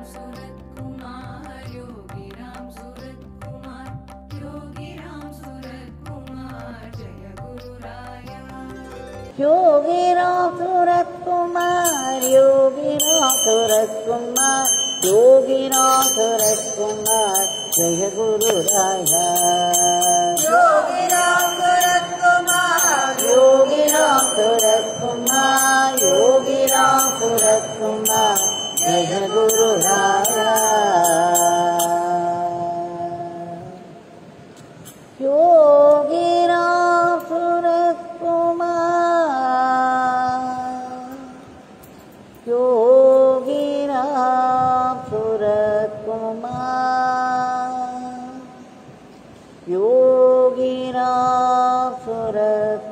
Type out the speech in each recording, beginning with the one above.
योगीराम सूरत कुमार, योगीराम सूरत कुमार, योगीराम सूरत कुमार, जय गुरु राया। योगीराम सूरत कुमार, योगीराम सूरत कुमार, योगीराम सूरत कुमार, जय गुरु राया। योगीराम सूरत योगीराम सूरत कुमार, योगीराम सूरत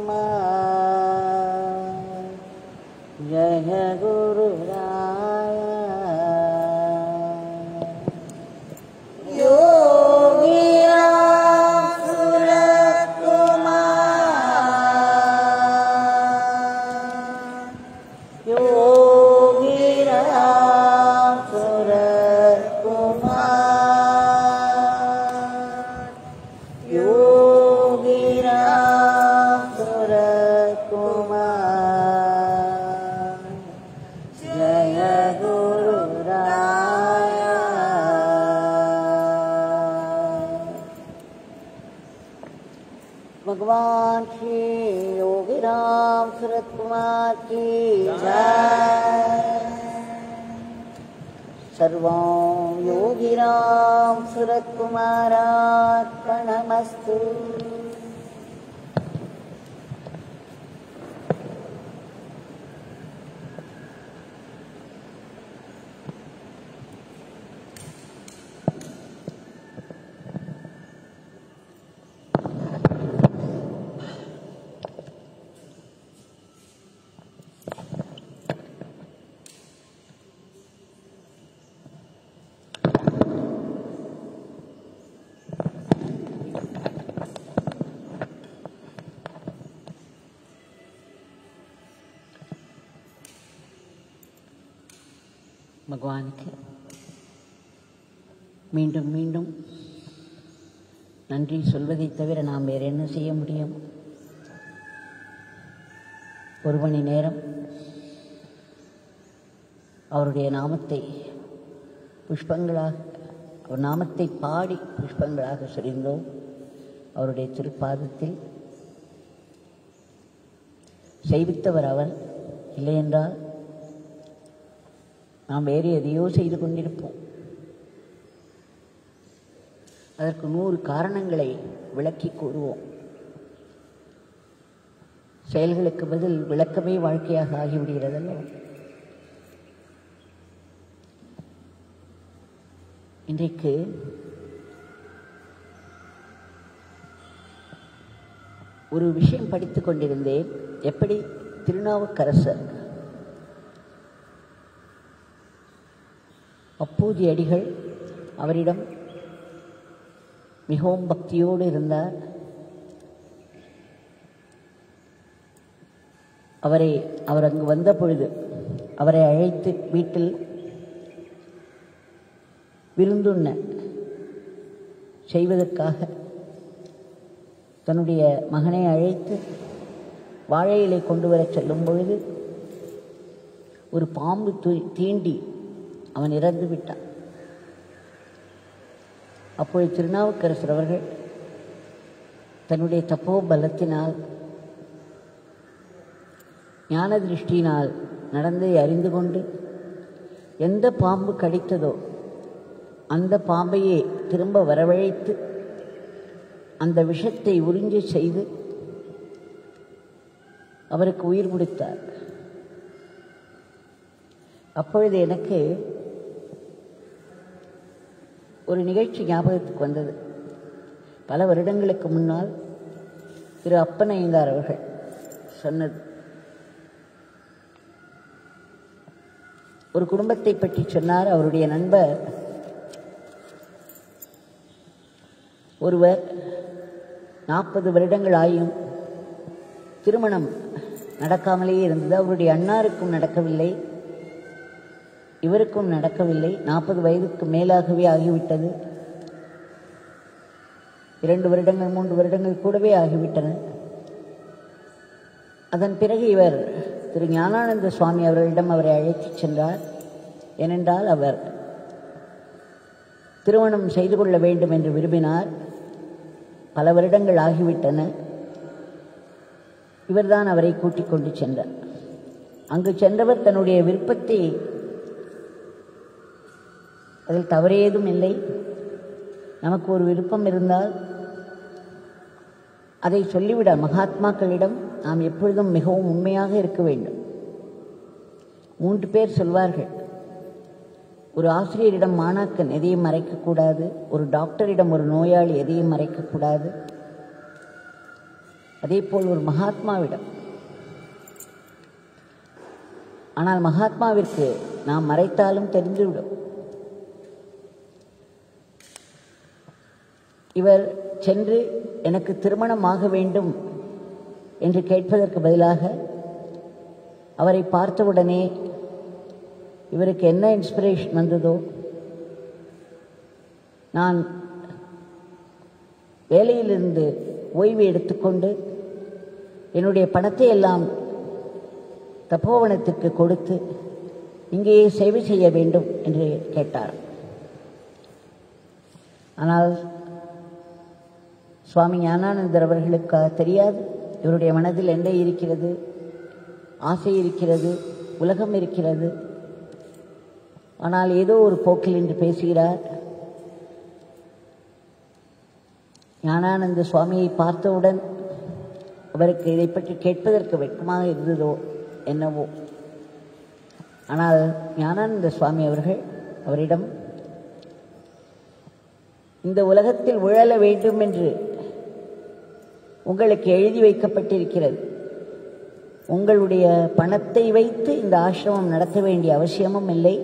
कुमार, जय गुरु राया। योगीराम सूरत कुमार, योगीराम सूरत कुमार, योगीराम सूरत कुमार, जय गुरु राया। भगवान श्री योगीराम सूरत कुमार की जय। सर्वं योगीराम सूरत कुमारार्पणमस्तु। பகவானுக்கு மீண்டும் மீண்டும் நன்றி சொல்வதை தவிர நாம் வேறு என்ன செய்ய முடியும்? ஒரு மணி நேரம் அவருடைய நாமத்தை புஷ்பங்களாக, அவர் நாமத்தை பாடி புஷ்பங்களாக சொரிந்தோம் அவருடைய திருப்பாதத்தில். செய்வித்தவர் அவர், இல்லையென்றால் நாம் வேறு எதையோ செய்து கொண்டிருப்போம். அதற்கு 100 காரணங்களை விளக்கி கூறுவோம். செயல்களுக்கு பதில் விளக்கமே வாழ்க்கையாக ஆகிவிடுகிறதல்ல. இன்றைக்கு ஒரு விஷயம் படித்துக் கொண்டிருந்தேன். எப்படி திருநாவுக்கரசர் அப்பூதி அடிகள் அவரிடம் மிகவும் பக்தியோடு இருந்தார். அவர் அங்கு வந்த பொழுது அவரை அழைத்து வீட்டில் விருந்துண்ண செய்வதற்காக தன்னுடைய மகனை அழைத்து வாழை இலை கொண்டு வர செல்லும் பொழுது ஒரு பாம்பு தீண்டி அவன் இறந்து விட்டான். அப்பொழுது திருநாவுக்கரசர் அவர்கள் தன்னுடைய தப்போ பலத்தினால், ஞான திருஷ்டியினால் நடந்ததை அறிந்து கொண்டு எந்த பாம்பு கடித்ததோ அந்த பாம்பையே திரும்ப வரவழைத்து அந்த விஷத்தை உறிஞ்சு செய்து அவருக்கு உயிர் கொடுத்தார். அப்பொழுது எனக்கு ஒரு நிகழ்ச்சி ஞாபகத்துக்கு வந்தது. பல வருடங்களுக்கு முன்னால் திரு அப்பனையங்கார் அவர்கள் சொன்னது. ஒரு குடும்பத்தை பற்றி சொன்னார். அவருடைய நண்பர் ஒருவர் 40 வருடங்கள் ஆயும் திருமணம் நடக்காமலேயே இருந்தது. அவருடைய அண்ணாருக்கும் நடக்கவில்லை, இவருக்கும் நடக்கவில்லை. 40 வயதுக்கு மேலாகவே ஆகிவிட்டது. 2 வருடங்கள் 3 வருடங்கள் கூடவே ஆகிவிட்டன. அதன் பிறகு இவர் திரு ஞானானந்த சுவாமி அவர்களிடம் அவரை அழைத்துச் சென்றார். ஏனென்றால் அவர் திருமணம் செய்து கொள்ள வேண்டும் என்று விரும்பினார். பல வருடங்கள் ஆகிவிட்டன. இவர்தான் அவரை கூட்டிக் கொண்டு சென்றார். அங்கு சென்றவர் தன்னுடைய விருப்பத்தை, அதில் தவறேதும் இல்லை, நமக்கு ஒரு விருப்பம் இருந்தால் அதை சொல்லிவிட மகாத்மாக்களிடம் நாம் எப்பொழுதும் மிகவும் உண்மையாக இருக்க வேண்டும். 3 பேர் சொல்வார்கள், ஒரு ஆசிரியரிடம் மாணாக்கன் எதையும் மறைக்கக்கூடாது, ஒரு டாக்டரிடம் ஒரு நோயாளி எதையும் மறைக்கக்கூடாது, அதே போல் ஒரு மகாத்மாவிடம். ஆனால் மகாத்மாவிற்கு நாம் மறைத்தாலும் தெரிந்துவிடும். இவர் சென்று எனக்கு திருமணமாக வேண்டும் என்று கேட்பதற்கு பதிலாக அவரை பார்த்தவுடனே இவருக்கு என்ன இன்ஸ்பிரேஷன் வந்ததோ, நான் வேலையிலிருந்து ஓய்வு எடுத்துக்கொண்டு என்னுடைய பணத்தை எல்லாம் தபோவனத்திற்கு கொடுத்து இங்கேயே சேவை செய்ய வேண்டும் என்று கேட்டார். ஆனால் சுவாமி ஞானானந்தர் அவர்களுக்கு தெரியாது இவருடைய மனதில் என்ன இருக்கிறது, ஆசை இருக்கிறது, உலகம் இருக்கிறது. ஆனால் ஏதோ ஒரு போக்கில் என்று பேசுகிறார். ஞானானந்த சுவாமியை பார்த்தவுடன் அவருக்கு இதை பற்றி கேட்பதற்கு வெட்கமாக இருந்ததோ என்னவோ. ஆனால் ஞானானந்த சுவாமி அவர்கள் அவரிடம், இந்த உலகத்தில் உழல வேண்டும் என்று உங்களுக்கு எழுதி வைக்கப்பட்டிருக்கிறது. உங்களுடைய பணத்தை வைத்து இந்த ஆசிரமம் நடத்த வேண்டிய அவசியமும் இல்லை.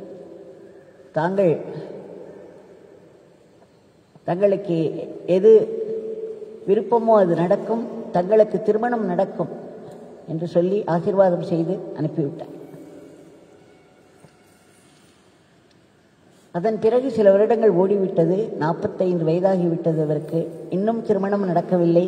தங்களுக்கு எது விருப்பமோ அது நடக்கும், தங்களுக்கு திருமணம் நடக்கும் என்று சொல்லி ஆசீர்வாதம் செய்து அனுப்பிவிட்டார். அதன் பிறகு சில வருடங்கள் ஓடிவிட்டது. 45 வயதாகிவிட்டது அவருக்கு. இன்னும் திருமணம் நடக்கவில்லை.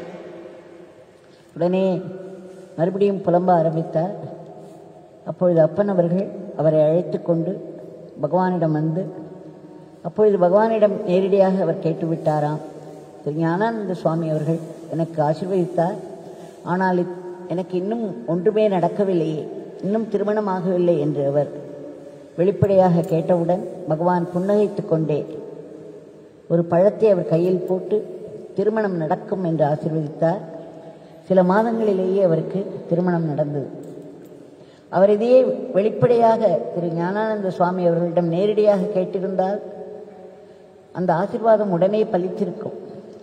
உடனே மறுபடியும் புலம்ப ஆரம்பித்தார். அப்பொழுது அப்பன் அவர்கள் அவரை அழைத்து கொண்டு பகவானிடம் வந்து, அப்பொழுது பகவானிடம் நேரடியாக அவர் கேட்டுவிட்டாராம். திரு ஞானானந்த சுவாமி அவர்கள் எனக்கு ஆசீர்வதித்தார், ஆனால் எனக்கு இன்னும் ஒன்றுமே நடக்கவில்லையே, இன்னும் திருமணமாகவில்லை என்று அவர் வெளிப்படையாக கேட்டவுடன் பகவான் புன்னகைத்து கொண்டே ஒரு பழத்தை அவர் கையில் போட்டு திருமணம் நடக்கும் என்று ஆசீர்வதித்தார். சில மாதங்களிலேயே அவருக்கு திருமணம் நடந்தது. அவர் இதையே வெளிப்படையாக திரு ஞானானந்த சுவாமி அவர்களிடம் நேரடியாக கேட்டிருந்தால் அந்த ஆசீர்வாதம் உடனே பலித்திருக்கும்.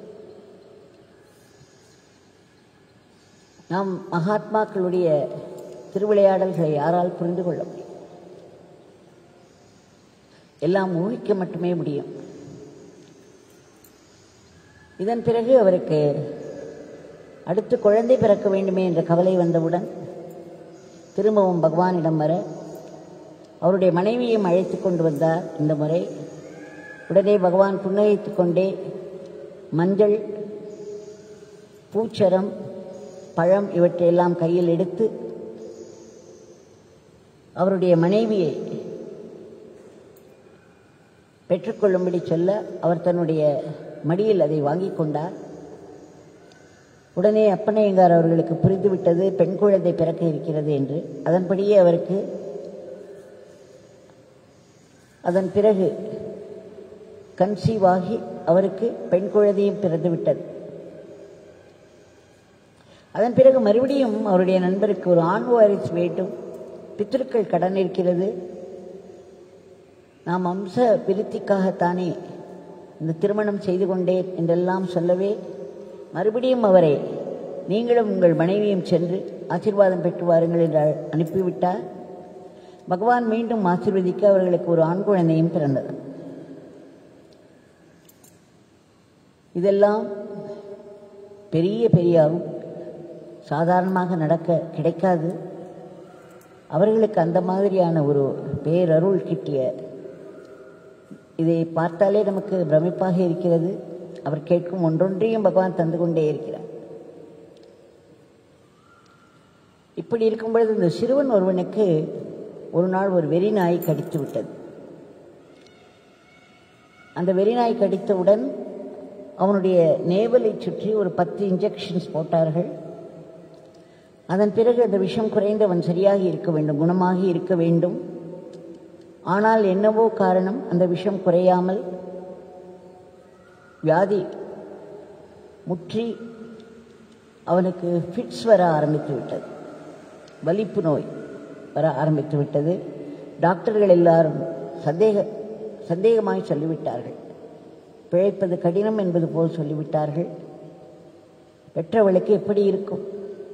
நாம் மகாத்மாக்களுடைய திருவிளையாடல்களை யாரால் புரிந்து கொள்ள முடியும்? எல்லாம் ஊகிக்க மட்டுமே முடியும். இதன் பிறகு அவருக்கு அடுத்து குழந்தை பிறக்க வேண்டுமே என்ற கவலை வந்தவுடன் திரும்பவும் பகவானிடம் வர அவருடைய மனைவியையும் அழைத்து கொண்டு வந்தார். இந்த முறை உடனே பகவான் புன்னகைத்து கொண்டே மஞ்சள், பூச்சரம், பழம் இவற்றையெல்லாம் கையில் எடுத்து அவருடைய மனைவியை பெற்றுக்கொள்ளும்படி சொல்ல அவர் தன்னுடைய மடியில் அதை வாங்கி கொண்டார். உடனே அப்பனையங்கார் அவர்களுக்கு புரிந்துவிட்டது பெண் குழந்தை பிறக்க இருக்கிறது என்று. அதன்படியே அவருக்கு அதன் பிறகு கன்சீவ் ஆகி அவருக்கு பெண் குழந்தையும் பிறந்துவிட்டது. அதன் பிறகு மறுபடியும் அவருடைய நண்பருக்கு ஒரு ஆண் வாரிசு வேண்டும், பித்ருக்கள் கடன் இருக்கிறது, நாம் வம்ச விருத்திக்காகத்தானே இந்த திருமணம் செய்து கொண்டேன் என்றெல்லாம் சொல்லவே மறுபடியும் அவரை நீங்களும் உங்கள் மனைவியும் சென்று ஆசீர்வாதம் பெற்று வாருங்கள் என்று அனுப்பிவிட்டார். பகவான் மீண்டும் ஆசீர்வதிக்க அவர்களுக்கு ஒரு ஆண் குழந்தையும் பிறந்தது. இதெல்லாம் பெரியாரும் சாதாரணமாக நடக்க கிடைக்காது. அவர்களுக்கு அந்த மாதிரியான ஒரு பேரருள் கிட்டிய, இதை பார்த்தாலே நமக்கு பிரமிப்பாக இருக்கிறது. அவர் கேட்கும் ஒன்றொன்றையும் பகவான் தந்து கொண்டே இருக்கிறார். இப்படி இருக்கும் பொழுது இந்த சிறுவன் ஒருவனுக்கு ஒரு நாள் ஒரு வெறி நாய் கடித்து விட்டது. அந்த வெறி நாய் கடித்தவுடன் அவனுடைய நேவலை சுற்றி ஒரு 10 இன்ஜெக்ஷன்ஸ் போட்டார்கள். அதன் பிறகு அந்த விஷம் குறைந்து அவன் சரியாகி இருக்க வேண்டும், குணமாகி இருக்க வேண்டும். ஆனால் என்னவோ காரணம் அந்த விஷம் குறையாமல் வியாதி முற்றி அவனுக்கு ஃபிட்ஸ் வர ஆரம்பித்து விட்டது, வலிப்பு நோய் வர ஆரம்பித்து விட்டது. டாக்டர்கள் எல்லாரும் சந்தேகமாய் சொல்லிவிட்டார்கள், பிழைப்பது கடினம் என்பது போல் சொல்லிவிட்டார்கள். பெற்றவளுக்கு எப்படி இருக்கும்?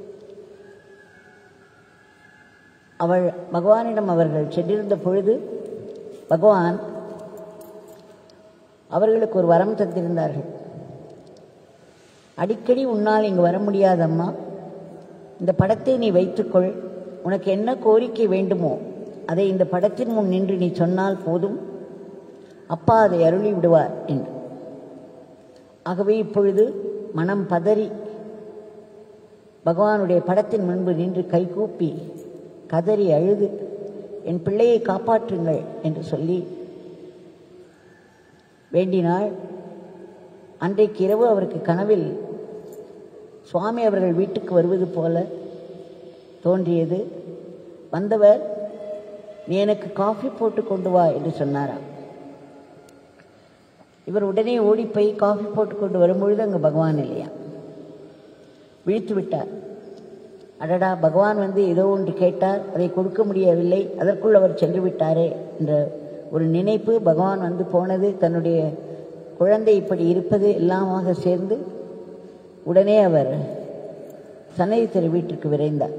அவள் பகவானிடம் அவர்கள் சென்றிருந்த பொழுது பகவான் அவர்களுக்கு ஒரு வரம் தந்திருந்தார்கள். அடிக்கடி உன்னால் இங்கு வர முடியாதம்மா, இந்த படத்தை நீ வைத்துக்கொள், உனக்கு என்ன கோரிக்கை வேண்டுமோ அதை இந்த படத்தின் முன் நின்று நீ சொன்னால் போதும், அப்பா அதை அருளி விடுவார் என்று. ஆகவே இப்பொழுது மனம் பதறி பகவானுடைய படத்தின் முன்பு நின்று கைகூப்பி கதறி அழுது என் பிள்ளையை காப்பாற்றுங்கள் என்று சொல்லி வேண்டினாள். அன்றைக்கு இரவு அவருக்கு கனவில் சுவாமி அவர்கள் வீட்டுக்கு வருவது போல தோன்றியது. வந்தவர், நீ எனக்கு காஃபி போட்டு கொண்டு வா என்று சொன்னாராம். இவர் உடனே ஓடிப்போய் காஃபி போட்டு கொண்டு வரும்பொழுது அங்கு பகவான் இல்லையா, விழித்து விட்டார். அடடா, பகவான் வந்து ஏதோ ஒன்று கேட்டார், அதை கொடுக்க முடியவில்லை, அதற்குள் அவர் சென்று விட்டாரே என்ற ஒரு நினைப்பு, பகவான் வந்து போனது, தன்னுடைய குழந்தை இப்படி இருப்பது எல்லாமாக சேர்ந்து உடனே அவர் சன்னதி தெரு வீட்டிற்கு விரைந்தார்.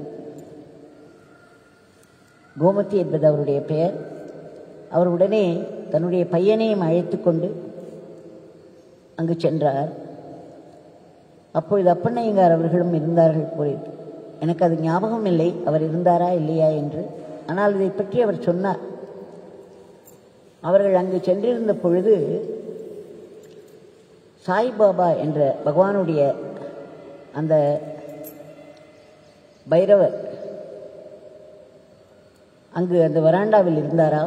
கோமதி என்பது அவருடைய பெயர். அவர் உடனே தன்னுடைய பையனையும் அழைத்து கொண்டு அங்கு சென்றார். அப்பொழுது அப்பண்ணையங்கார் அவர்களும் இருந்தார்கள் போல். எனக்கு அது ஞாபகம் இல்லை அவர் இருந்தாரா இல்லையா என்று. ஆனால் இதை பற்றி அவர் சொன்னார். அவர்கள் அங்கு சென்றிருந்த பொழுது சாய்பாபா என்ற பகவானுடைய அந்த பைரவர் அங்கு அந்த வராண்டாவில் இருந்தாரா.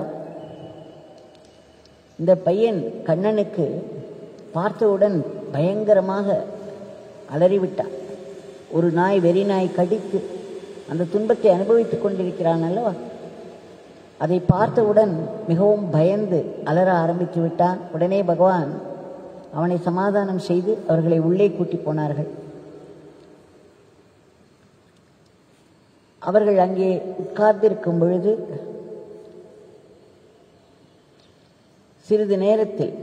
இந்த பையன் கண்ணனுக்கு பார்த்தவுடன் பயங்கரமாக அலறிவிட்டான். ஒரு நாய், வெறி நாய் கடித்து அந்த துன்பத்தை அனுபவித்துக் கொண்டிருக்கிறான் அல்லவா, அதை பார்த்தவுடன் மிகவும் பயந்து அலற ஆரம்பித்து விட்டான். உடனே பகவான் அவனை சமாதானம் செய்து அவர்களை உள்ளே கூட்டி போனார்கள். அவர்கள் அங்கே உட்கார்ந்திருக்கும் பொழுது சிறிது நேரத்தில்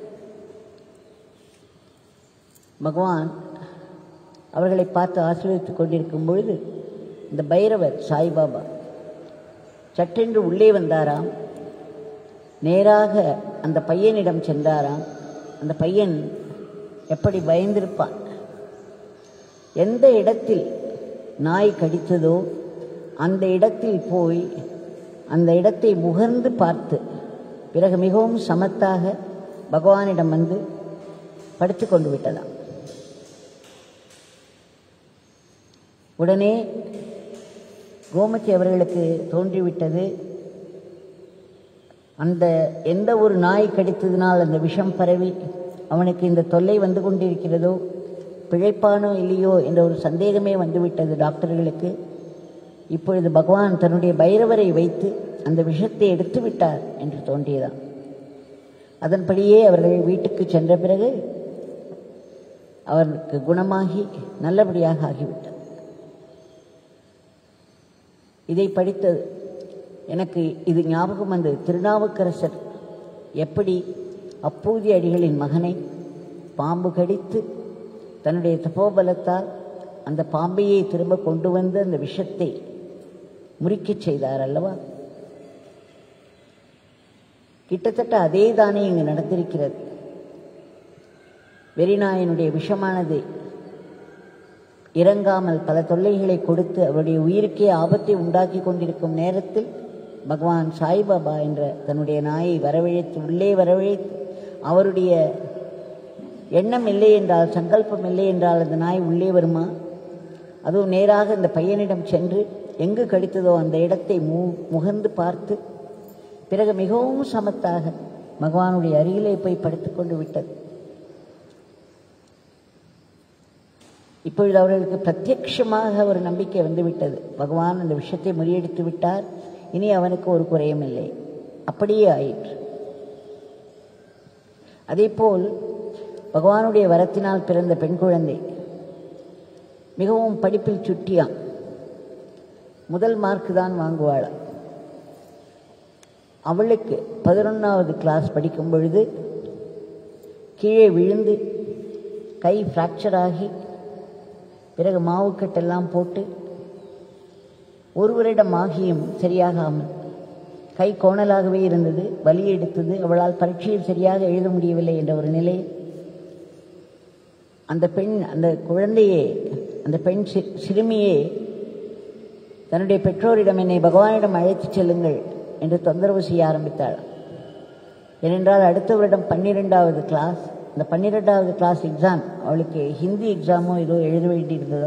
பகவான் அவர்களை பார்த்து ஆசீர்வதித்துக் கொண்டிருக்கும் பொழுது இந்த பைரவர் சாய்பாபா சட்டென்று உள்ளே வந்தாராம். நேராக அந்த பையனிடம் சென்றாராம். அந்த பையன் எப்படி பயந்திருப்பான். எந்த இடத்தில் நாய் கடித்ததோ அந்த இடத்தில் போய் அந்த இடத்தை முகர்ந்து பார்த்து பிறகு மிகவும் சமத்தாக பகவானிடம் வந்து படுத்து கொண்டு விட்டதாம். உடனே கோமதி அவர்களுக்கு தோன்றிவிட்டது, அந்த எந்த ஒரு நாய் கடித்ததினால் அந்த விஷம் பரவி அவனுக்கு இந்த தொல்லை வந்து கொண்டிருக்கிறதோ, பிழைப்பானோ இல்லையோ என்ற ஒரு சந்தேகமே வந்துவிட்டது டாக்டர்களுக்கு. இப்பொழுது பகவான் தன்னுடைய பைரவரை வைத்து அந்த விஷத்தை எடுத்து விட்டார் என்று தோன்றியதாம். அதன்படியே அவர்கள் வீட்டுக்கு சென்ற பிறகு அவருக்கு குணமாகி நல்லபடியாக ஆகிவிட்டார். இதை படித்தது எனக்கு இது ஞாபகம் வந்தது. திருநாவுக்கரசர் எப்படி அப்பூதி அடிகளின் மகனை பாம்பு கடித்து தன்னுடைய தபோபலத்தால் அந்த பாம்பையை திரும்ப கொண்டு வந்து அந்த விஷத்தை முறிக்கச் செய்தார் அல்லவா. கிட்டத்தட்ட அதே தானே இங்கு நடந்திருக்கிறது. வெறிநாயனுடைய விஷமானது இறங்காமல் பல தொல்லைகளை கொடுத்து அவருடைய உயிருக்கே ஆபத்தை உண்டாக்கி கொண்டிருக்கும் நேரத்தில் பகவான் சாய்பாபா என்ற தன்னுடைய நாயை வரவழைத்து உள்ளே வரவழைத்து அவருடைய எண்ணம் இல்லை என்றால், சங்கல்பம் இல்லை என்றால் அந்த நாய் உள்ளே வருமா? அதுவும் நேராக இந்த பையனிடம் சென்று எங்கு கடித்ததோ அந்த இடத்தை முகந்து பார்த்து பிறகு மிகவும் சமத்தாக பகவானுடைய அருகிலே போய் படுத்துக்கொண்டு விட்டது. இப்பொழுது அவர்களுக்கு பிரத்யட்சமாக ஒரு நம்பிக்கை வந்துவிட்டது. பகவான் அந்த விஷயத்தை முறியடித்து விட்டார், இனி அவனுக்கு ஒரு குறையும் இல்லை. அப்படியே ஆயிற்று. அதேபோல் பகவானுடைய வரத்தினால் பிறந்த பெண் குழந்தை மிகவும் படிப்பில் சுட்டியாம். முதல் மார்க்கு தான் வாங்குவாள். அவளுக்கு 11வது கிளாஸ் படிக்கும் பொழுது கீழே விழுந்து கை ஃப்ராக்சர் ஆகி பிறகு மாவுக்கட்டெல்லாம் போட்டு ஒரு வருடம் ஆகியும் சரியாகாமல் கை கோணலாகவே இருந்தது, வலி எடுத்தது. அவளால் பரீட்சையில் சரியாக எழுத முடியவில்லை என்ற ஒரு நிலை. அந்த பெண், அந்த குழந்தையே, அந்த பெண் சிறுமியே தன்னுடைய பெற்றோரிடம் என்னை பகவானிடம் அழைத்துச் செல்லுங்கள் என்று தொந்தரவு செய்ய ஆரம்பித்தாள். ஏனென்றால் அடுத்த வருடம் 12வது கிளாஸ், இந்த 12வது கிளாஸ் எக்ஸாம், அவளுக்கு ஹிந்தி எக்ஸாமோ ஏதோ எழுத வேண்டியிருந்ததோ.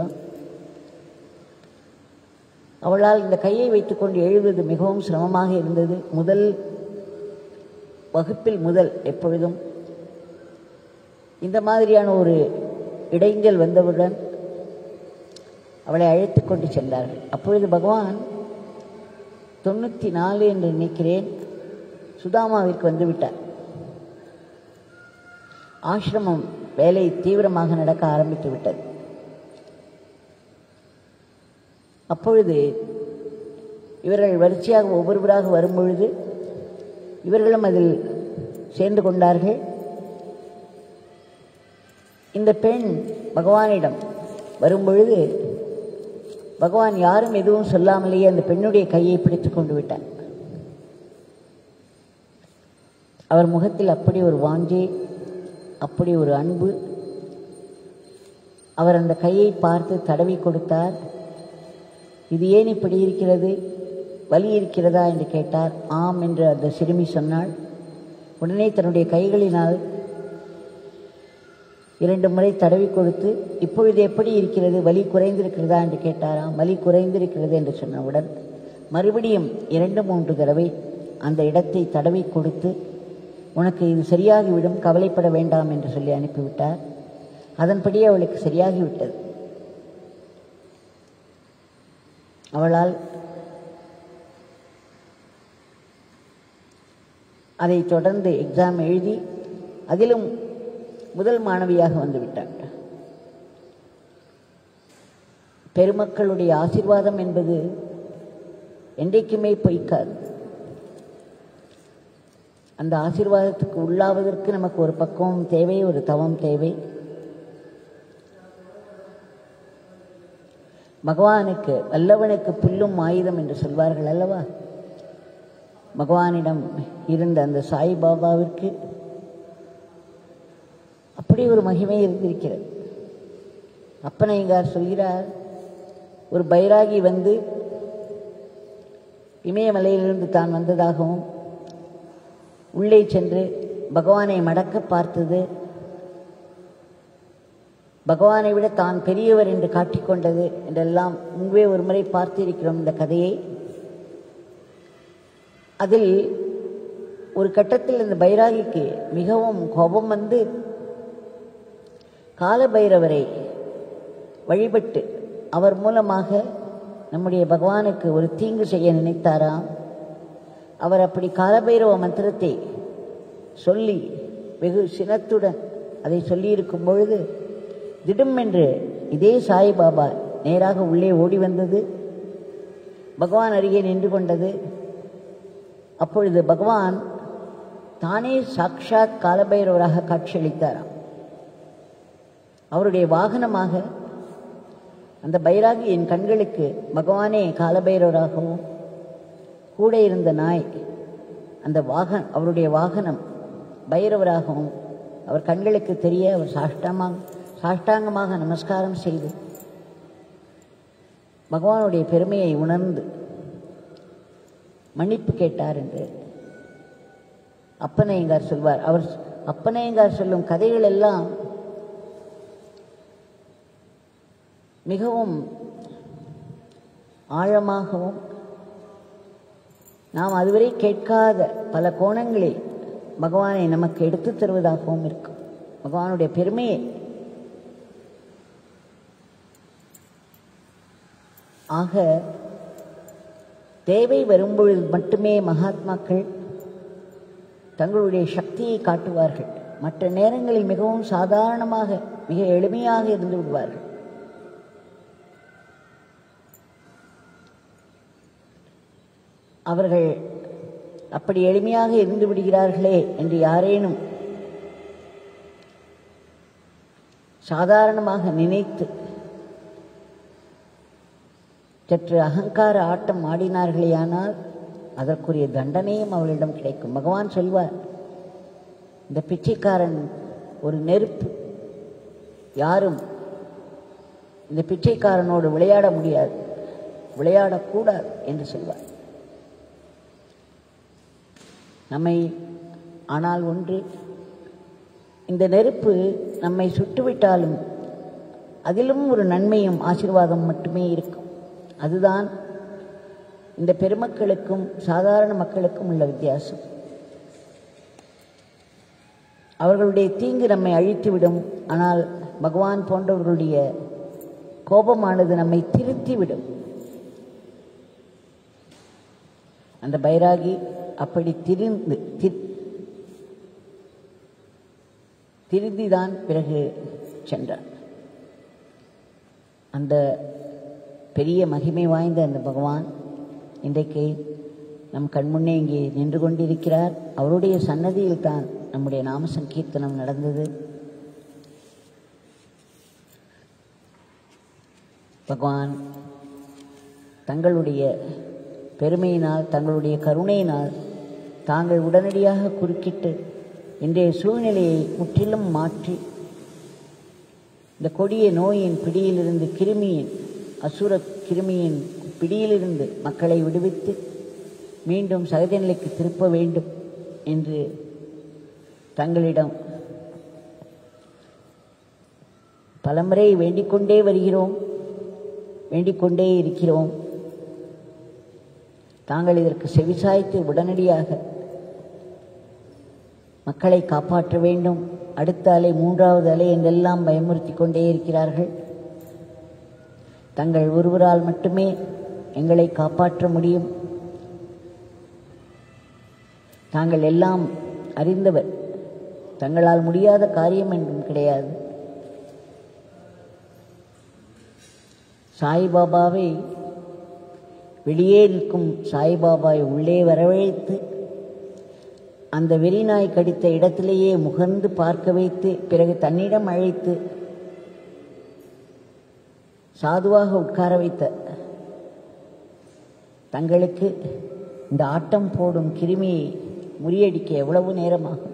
அவளால் இந்த கையை வைத்துக்கொண்டு எழுதுவது மிகவும் சிரமமாக இருந்தது. முதல் வகுப்பில் எப்பொழுதும் இந்த மாதிரியான ஒரு இடைஞ்சல் வந்தவுடன் அவளை அழைத்து கொண்டு சென்றார்கள். அப்பொழுது பகவான் 94 என்று நினைக்கிறேன் சுதாமாவிற்கு வந்துவிட்டார். ஆசிரமம் வேலை தீவிரமாக நடக்க ஆரம்பித்து விட்டது. அப்பொழுது இவர்கள் வரிசையாக ஒவ்வொருவராக வரும்பொழுது இவர்களும் அதில் சேர்ந்து கொண்டார்கள். இந்த பெண் பகவானிடம் வரும்பொழுது பகவான் யாரும் எதுவும் சொல்லாமலேயே அந்த பெண்ணுடைய கையை பிடித்து கொண்டு விட்டார். அவர் முகத்தில் அப்படி ஒரு வாஞ்சை, அப்படி ஒரு அன்பு. அவர் அந்த கையை பார்த்து தடவி கொடுத்தார். இது ஏன் இப்படி இருக்கிறது, வலி இருக்கிறதா என்று கேட்டார். ஆம் என்று அந்த சிறுமி சொன்னாள். உடனே தன்னுடைய கைகளினால் 2 முறை தடவி கொடுத்து, இப்பொழுது எப்படி இருக்கிறது, வலி குறைந்திருக்கிறதா என்று கேட்டாராம். வலி குறைந்திருக்கிறது என்று சொன்னவுடன் மறுபடியும் 2-3 தடவை அந்த இடத்தை தடவி கொடுத்து, உனக்கு இது சரியாகிவிடும், கவலைப்பட வேண்டாம் என்று சொல்லி அனுப்பிவிட்டார். அதன்படி அவளுக்கு சரியாகிவிட்டது. அவளால் அதை தொடர்ந்து எக்ஸாம் எழுதி அதிலும் முதல் மாணவியாக வந்துவிட்டாள். பெருமக்களுடைய ஆசீர்வாதம் என்பது என்றைக்குமே பொய்க்காது. அந்த ஆசீர்வாதத்துக்கு உள்ளாவதற்கு நமக்கு ஒரு பக்குவம் தேவை, ஒரு தவம் தேவை. பகவானுக்கு, வல்லவனுக்கு புல்லும் ஆயுதம் என்று சொல்வார்கள் அல்லவா? பகவானிடம் இருந்த அந்த சாய்பாபாவிற்கு அப்படி ஒரு மகிமை இருந்திருக்கிறது. அப்பனையார் சொல்கிறார், ஒரு பைராகி வந்து இமயமலையிலிருந்து தான் வந்ததாகவும் உள்ளே சென்று பகவானை மடக்க பார்த்தது, பகவானை விட தான் பெரியவர் என்று காட்டிக்கொண்டது என்றெல்லாம் முன்பே ஒரு முறை பார்த்திருக்கிறோம் இந்த கதையை. அதில் ஒரு கட்டத்தில் இந்த பைராகிக்கு மிகவும் கோபம் வந்து காலபைரவரை வழிபட்டு அவர் மூலமாக நம்முடைய பகவானுக்கு ஒரு தீங்கு செய்ய நினைத்தாராம். அவர் அப்படி காலபைரவ மந்திரத்தை சொல்லி வெகு சினத்துடன் அதை சொல்லியிருக்கும் பொழுது திடுமென்று இதே சாய்பாபா நேராக உள்ளே ஓடி வந்தது, பகவான் அருகே நின்று கொண்டது. அப்பொழுது பகவான் தானே சாக்ஷாத் காலபைரவராக காட்சியளித்தாராம். அவருடைய வாகனமாக அந்த பைராகி என் கண்களுக்கு பகவானே காலபைரவராகவும் கூட இருந்த நாய் அந்த அவருடைய வாகனம் பைரவராகவும் அவர் கண்களுக்கு தெரிய அவர் சாஷ்டாங்கமாக நமஸ்காரம் செய்து பகவானுடைய பெருமையை உணர்ந்து மன்னிப்பு கேட்டார் என்று அப்பனையங்கார் சொல்வார். அவர் அப்பனையங்கார் சொல்லும் கதைகள் எல்லாம் மிகவும் ஆழமாகவும் நாம் அதுவரை கேட்காத பல கோணங்களில் பகவானை நமக்கு எடுத்துத் தருவதாகவும் இருக்கும். பகவானுடைய பெருமையை ஆக தேவை வரும்பொழுது மட்டுமே மகாத்மாக்கள் தங்களுடைய சக்தியை காட்டுவார்கள். மற்ற நேரங்களில் மிகவும் சாதாரணமாக மிக எளிமையாக இருந்து விடுவார்கள். அவர்கள் அப்படி எளிமையாக இருந்து விடுகிறார்களே என்று யாரேனும் சாதாரணமாக நினைத்து சற்று அகங்கார ஆட்டம் ஆடினார்களேயானால் அதற்குரிய தண்டனையும் அவர்களிடம் கிடைக்கும். பகவான் சொல்வார், இந்த பிச்சைக்காரன் ஒரு நெருப்பு, யாரும் இந்த பிச்சைக்காரனோடு விளையாட முடியாது, விளையாடக்கூடாது என்று சொல்வார். ஆனால் ஒன்று, இந்த நெருப்பு நம்மை சுட்டுவிட்டாலும் அதிலும் ஒரு நன்மையும் ஆசீர்வாதம் மட்டுமே இருக்கும். அதுதான் இந்த பெருமக்களுக்கும் சாதாரண மக்களுக்கும் உள்ள வித்தியாசம். அவர்களுடைய தீங்கு நம்மை அழித்துவிடும், ஆனால் பகவான் போன்றவர்களுடைய கோபமானது நம்மை திருத்திவிடும். அந்த பைராகி அப்படி திருந்திதான் பிறகு சென்றார். அந்த பெரிய மகிமை வாய்ந்த அந்த பகவான் இன்றைக்கு நம் கண்முன்னே இங்கே நின்று கொண்டிருக்கிறார். அவருடைய சன்னதியில் தான் நம்முடைய நாம சங்கீர்த்தனம் நடந்தது. பகவான் தங்களுடைய பெருமையினால், தங்களுடைய கருணையினால் தாங்கள் உடனடியாக குறுக்கிட்டு இன்றைய சூழ்நிலையை முற்றிலும் மாற்றி இந்த கொடிய நோயின் பிடியிலிருந்து, கிருமியின், அசுர கிருமியின் பிடியிலிருந்து மக்களை விடுவித்து மீண்டும் சகஜ நிலைக்கு திருப்ப வேண்டும் என்று தங்களிடம் பலமுறை வேண்டிக்கொண்டே வருகிறோம், வேண்டிக்கொண்டே இருக்கிறோம். தாங்கள் இதற்கு செவிசாய்த்து உடனடியாக மக்களை காப்பாற்ற வேண்டும். அடுத்த அலை, மூன்றாவது அலை என்றெல்லாம் பயமுறுத்தி கொண்டே இருக்கிறார்கள். தங்கள் ஒருவரால் மட்டுமே எங்களை காப்பாற்ற முடியும். தாங்கள் எல்லாம் அறிந்தவர், தங்களால் முடியாத காரியம் என்றும் கிடையாது. சாய்பாபாவை வெளியே நிற்கும் சாய்பாபாவை உள்ளே வரவழைத்து அந்த வெறிநாய் கடித்த இடத்திலேயே முகர்ந்து பார்க்க வைத்து பிறகு தன்னிடம் அழைத்து சாதுவாக உட்கார வைத்த தங்களுக்கு இந்த ஆட்டம் போடும் கிருமியை முறியடிக்க எவ்வளவு நேரமாகும்?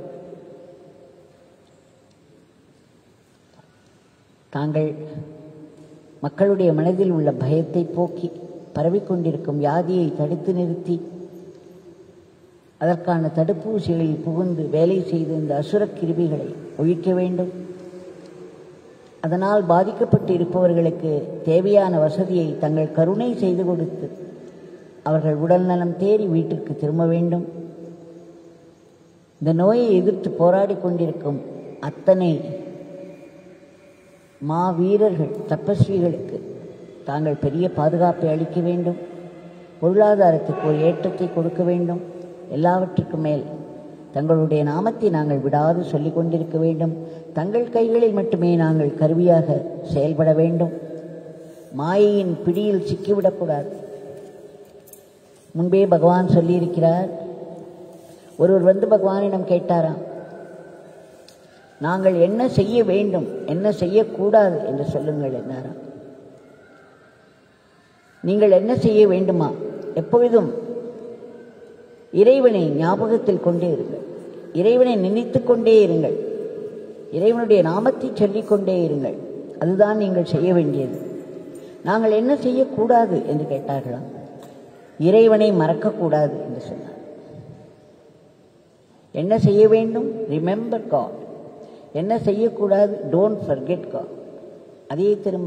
தாங்கள் மக்களுடைய மனதில் உள்ள பயத்தை போக்கி பரவிக்கொண்டிருக்கும் வியாதியை தடுத்து நிறுத்தி அதற்கான தடுப்பூசிகளில் புகுந்து வேலை செய்து இந்த அசுர கிருமிகளை ஒழிக்க வேண்டும். அதனால் பாதிக்கப்பட்டு இருப்பவர்களுக்கு தேவையான வசதியை தங்கள் கருணை செய்து கொடுத்து அவர்கள் உடல் நலம் தேறி வீட்டிற்கு திரும்ப வேண்டும். இந்த நோயை எதிர்த்து போராடி கொண்டிருக்கும் அத்தனை மாவீரர்கள், தபஸ்விகளுக்கு தாங்கள் பெரிய பாதுகாப்பை அளிக்க வேண்டும். பொருளாதாரத்துக்கு ஒரு ஏற்றத்தை கொடுக்க வேண்டும். எல்லாவற்றுக்கும் மேல் தங்களுடைய நாமத்தை நாங்கள் விடாது சொல்லிக் கொண்டிருக்க வேண்டும். தங்கள் கைகளில் மட்டுமே நாங்கள் கருவியாக செயல்பட வேண்டும். மாயையின் பிடியில் சிக்கிவிடக்கூடாது. முன்பே பகவான் சொல்லியிருக்கிறார். ஒருவர் வந்து பகவானிடம் கேட்டாராம், நாங்கள் என்ன செய்ய வேண்டும், என்ன செய்யக்கூடாது என்று சொல்லுங்கள் என்றாராம். நீங்கள் என்ன செய்ய வேண்டுமா? எப்பொழுதும் இறைவனை ஞாபகத்தில் கொண்டே இருங்கள், இறைவனை நினைத்துக் கொண்டே இருங்கள், இறைவனுடைய நாமத்தை சொல்லிக்கொண்டே இருங்கள். அதுதான் நீங்கள் செய்ய வேண்டியது. நாங்கள் என்ன செய்யக்கூடாது என்று கேட்டார்களாம். இறைவனை மறக்கக்கூடாது என்று சொன்னார். என்ன செய்ய வேண்டும்? Remember God. என்ன செய்யக்கூடாது? Don't forget God. அதையே திரும்ப.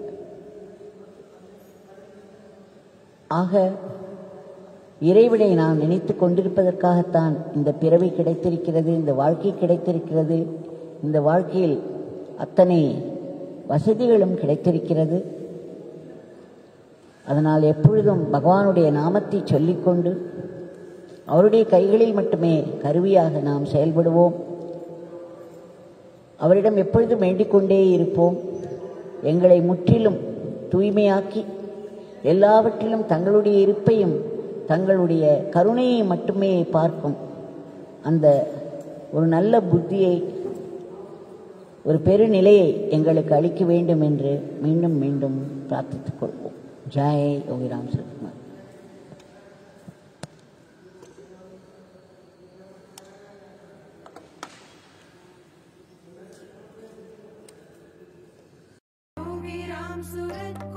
ஆக இறைவனை நாம் நினைத்து கொண்டிருப்பதற்காகத்தான் இந்த பிறவி கிடைத்திருக்கிறது, இந்த வாழ்க்கை கிடைத்திருக்கிறது. இந்த வாழ்க்கையில் அத்தனை வசதிகளும் கிடைத்திருக்கிறது. அதனால் எப்பொழுதும் பகவானுடைய நாமத்தை சொல்லிக்கொண்டு அவருடைய கைகளில் மட்டுமே கருவியாக நாம் செயல்படுவோம். அவரிடம் எப்பொழுதும் வேண்டிக் கொண்டே இருப்போம். எங்களை முற்றிலும் தூய்மையாக்கி எல்லாவற்றிலும் தங்களுடைய இருப்பையும் தங்களுடைய கருணையை மட்டுமே பார்க்கும் அந்த ஒரு நல்ல புத்தியை, ஒரு பெருநிலையை எங்களுக்கு அளிக்க வேண்டும் என்று மீண்டும் மீண்டும் பிரார்த்தித்துக் கொள்வோம். ஜெய் யோகிராம் சுரத்குமார். யோகிராம் சுரத்குமார்.